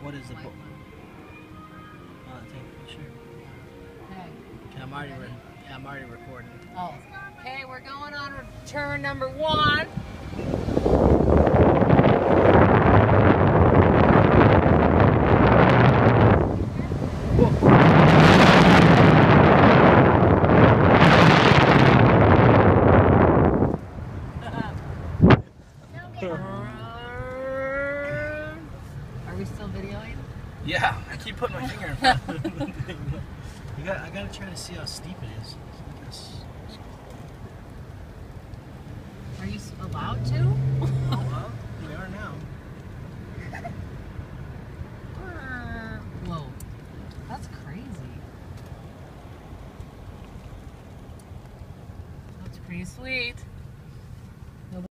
What is the book? Oh, take a picture. Okay. Okay, I'm already recording. Oh. Okay, we're going on turn number 1. Are we still videoing? Yeah, I keep putting my finger in front of the thing. I gotta try to see how steep it is. Are you allowed to? Well, we are now. Whoa, that's crazy. That's pretty sweet.